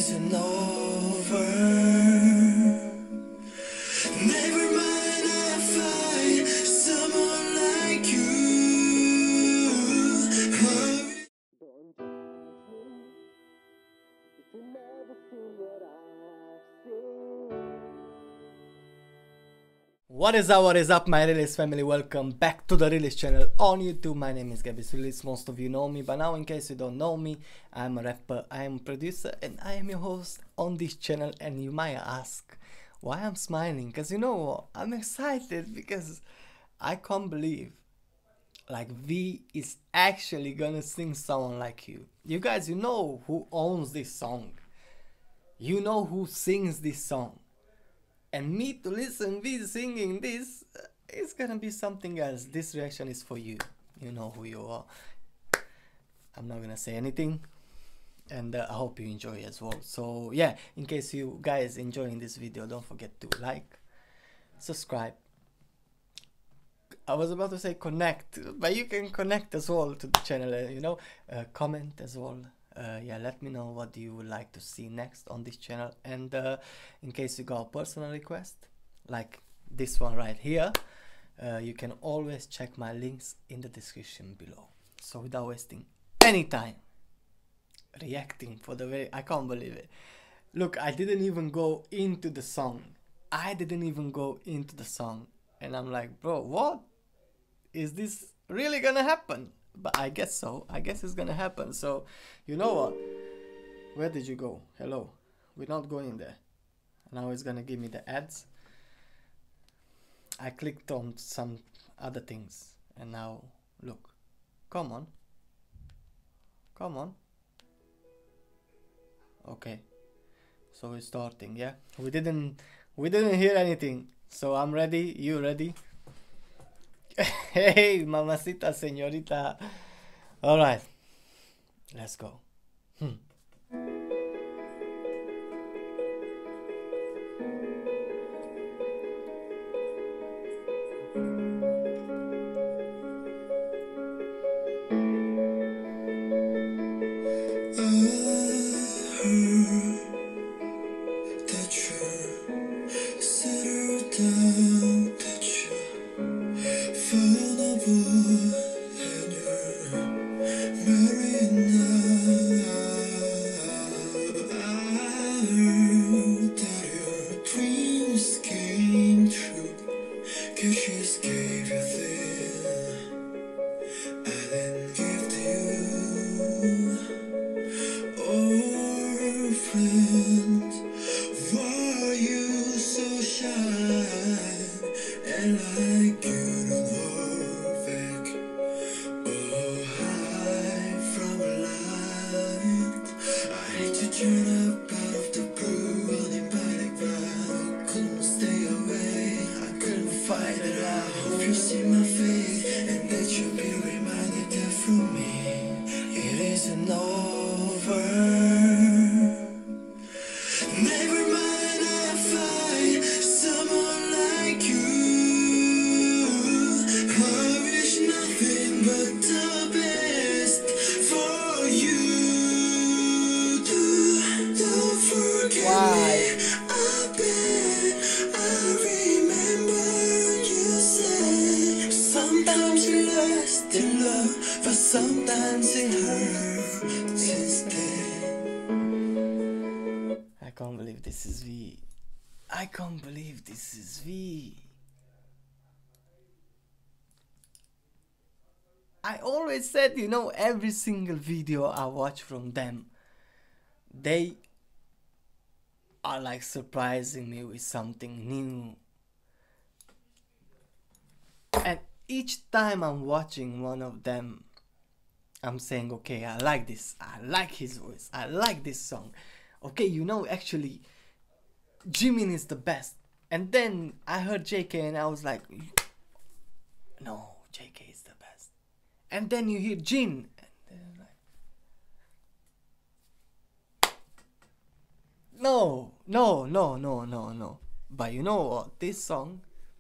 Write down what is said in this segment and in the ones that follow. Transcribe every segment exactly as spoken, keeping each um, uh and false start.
isn't over. Never mind, I'll find someone like you. Hurry. Don't judge me if you never see what I've seen. What is up, what is up my Release family, welcome back to the Release channel on YouTube. My name is Gabby's Release, most of you know me, but now in case you don't know me, I'm a rapper, I am a producer and I am your host on this channel. And you might ask why I'm smiling, because you know what, I'm excited because I can't believe like V is actually gonna sing someone like you. You guys, you know who owns this song, you know who sings this song. And me to listen V singing this, uh, it's gonna be something else. This reaction is for you. You know who you are. I'm not gonna say anything, and uh, I hope you enjoy as well. So yeah, in case you guys enjoying this video, don't forget to like, subscribe. I was about to say connect, but you can connect as well to the channel. Uh, you know, uh, comment as well. Uh, yeah, let me know what you would like to see next on this channel. And uh, in case you got a personal request like this one right here, uh, you can always check my links in the description below. So without wasting any time reacting for the very, I can't believe it. Look, I didn't even go into the song. I didn't even go into the song. And I'm like, bro, what? Is this really gonna happen? But I guess so. I guess it's gonna happen. So, you know what? Where did you go? Hello. We're not going there. Now it's gonna give me the ads. I clicked on some other things. And now, look. Come on. Come on. Okay. So it's starting, yeah? We didn't, we didn't hear anything. So I'm ready. You ready? Hey, mamacita, señorita. All right, let's go. Hmm. Sometimes it hurts to stay. I can't believe this is V. I can't believe this is V. I always said, you know, every single video I watch from them, they are like surprising me with something new. And each time I'm watching one of them, I'm saying, okay, I like this, I like his voice, I like this song. Okay, you know, actually, Jimin is the best. And then I heard J K and I was like, no, J K is the best. And then you hear Jin, and then like, no, no, no, no, no, no. But you know what, this song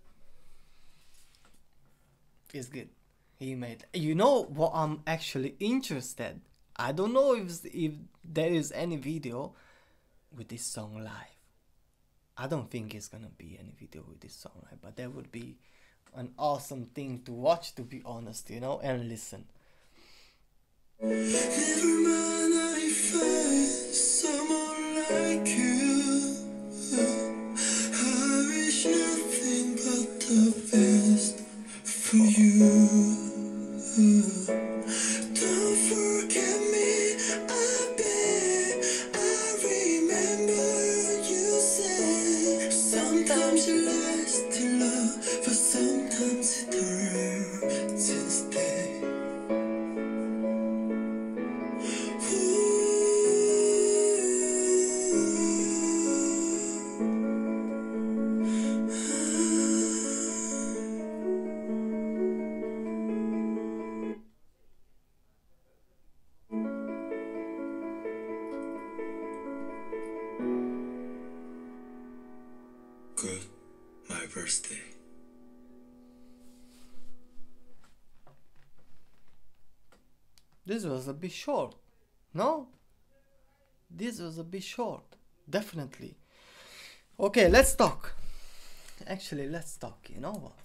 is good. He made, you know what, I'm actually interested. I don't know if if there is any video with this song live. I don't think it's gonna be any video with this song live, but that would be an awesome thing to watch, to be honest, you know, and listen. Never mind, I find someone like you. I wish nothing but the best for you. Don't forget me, I beg. I remember you said sometimes you last in love, but sometimes it hurts instead. Good, my birthday. This was a bit short, no? This was a bit short, definitely. Okay, let's talk. Actually, let's talk, you know what?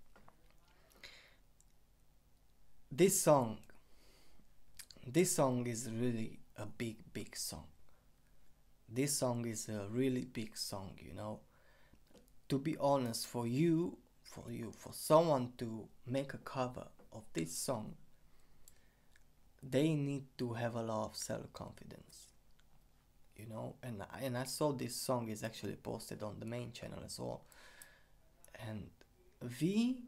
This song, this song is really a big, big song. This song is a really big song, you know? To be honest, for you, for you, for someone to make a cover of this song, they need to have a lot of self-confidence, you know. And and I saw this song is actually posted on the main channel as well, and V,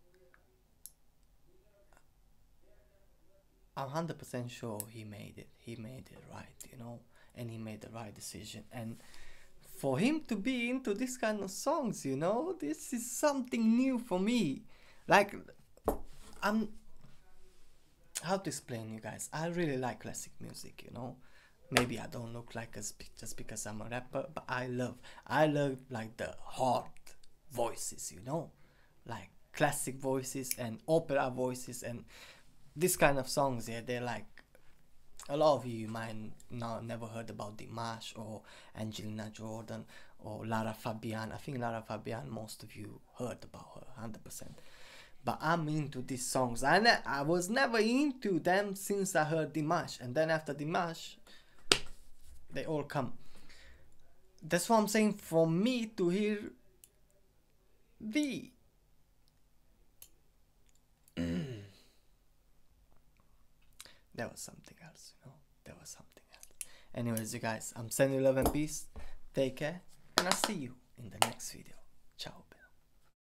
I'm one hundred percent sure he made it he made it right, you know, and he made the right decision. And for him to be into this kind of songs, you know, this is something new for me. Like, I'm, how to explain, you guys, I really like classic music, you know. Maybe I don't look like us just because I'm a rapper, but I love I love like the hard voices, you know, like classic voices and opera voices, and this kind of songs. Yeah, they're like, a lot of you might not never heard about Dimash or Angelina Jordan or Lara Fabian. I think Lara Fabian, most of you heard about her, one hundred percent. But I'm into these songs. I, ne I was never into them since I heard Dimash. And then after Dimash, they all come. That's what I'm saying. For me to hear V, that was something else, you know. That was something else. Anyways, you guys, I'm sending you love and peace. Take care. And I'll see you in the next video.